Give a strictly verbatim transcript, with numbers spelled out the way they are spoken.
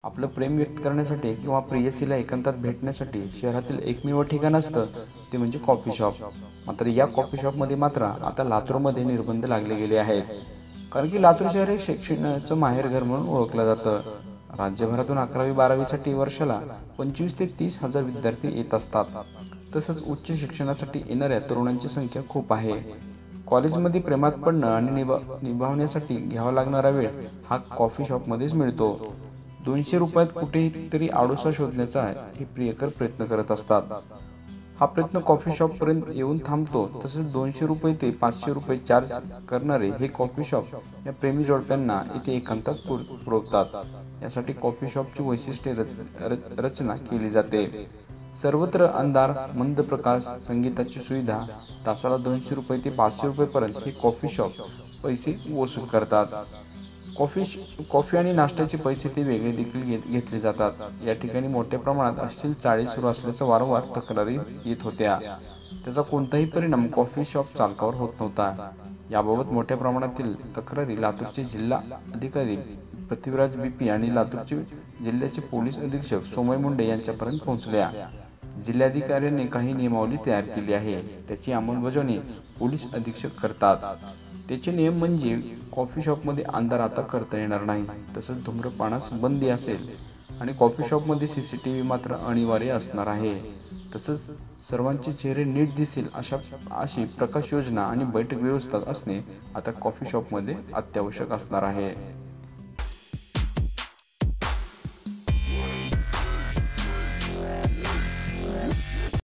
आपलं प्रेम व्यक्त करण्यासाठी किंवा प्रेयसीला एकांतात भेटण्यासाठी शहरातील एकमेव ठिकाण असतं ते म्हणजे कॉफी शॉप. मात्र या कॉफी शॉपमध्ये मात्र आता लातूरमध्ये निर्बंध लागले गेले आहेत. कारण की लातूर शहर हे शिक्षणाचं माहेरघर म्हणून ओळखलं जातं. राज्यभरातून अकरावी बारावीसाठी वर्षाला पंचवीस ते तीस हजार विद्यार्थी येत असतात. तसंच उच्च शिक्षणासाठी येणाऱ्या तरुणांची संख्या खूप आहे. कॉलेजमध्ये प्रेमात पडणं आणि निभा निभावण्यासाठी घ्यावा लागणारा वेळ हा कॉफी शॉपमध्येच मिळतो. दोनशे रुपयात कुठेतरी आडोसा शोधण्याचा हे प्रियकर प्रयत्न करत असतात. हा प्रयत्न कॉफी शॉपपर्यंत येऊन थांबतो. तसेच दोनशे रुपये ते पाचशे रुपये चार्ज करणारे हे कॉफी शॉप या प्रेमी जोडप्यांना इथे एकांतात पुर पुरवतात. यासाठी कॉफी शॉपची वैशिष्ट्ये रच रच रचना केली जाते. सर्वत्र अंधार, मंद प्रकाश, संगीताची सुविधा. तासाला दोनशे रुपये ते पाचशे रुपयेपर्यंत हे कॉफी शॉप पैसे वसूल करतात. कॉफी कॉफी आणि नाश्त्याचे पैसे ते वेगळे देखील घेत घेतले जातात. या ठिकाणी मोठ्या प्रमाणात अश्लील चाळी सुरू असल्याचं वारंवार तक्रारी येत होत्या. त्याचा कोणताही परिणाम कॉफी शॉप चालकावर होत नव्हता. याबाबत मोठ्या प्रमाणातील तक्रारी लातूरचे जिल्हा अधिकारी पृथ्वीराज बी पी आणि लातूरचे जिल्ह्याचे पोलीस अधीक्षक सोमय मुंडे यांच्यापर्यंत पोहोचल्या. जिल्हाधिकाऱ्यांनी काही नियमावली तयार केली आहे. त्याची अंमलबजावणी पोलीस अधीक्षक करतात. त्याचे नियम म्हणजे कॉफी शॉपमध्ये अंधार आता करता येणार नाही. तसंच धूम्रपानास बंदी असेल आणि कॉफी शॉपमध्ये सी सी टी व्ही मात्र अनिवार्य असणार आहे. तसंच सर्वांचे चेहरे नीट दिसेल अशा अशी प्रकाश योजना आणि बैठक व्यवस्था असणे आता कॉफी शॉपमध्ये अत्यावश्यक असणार आहे.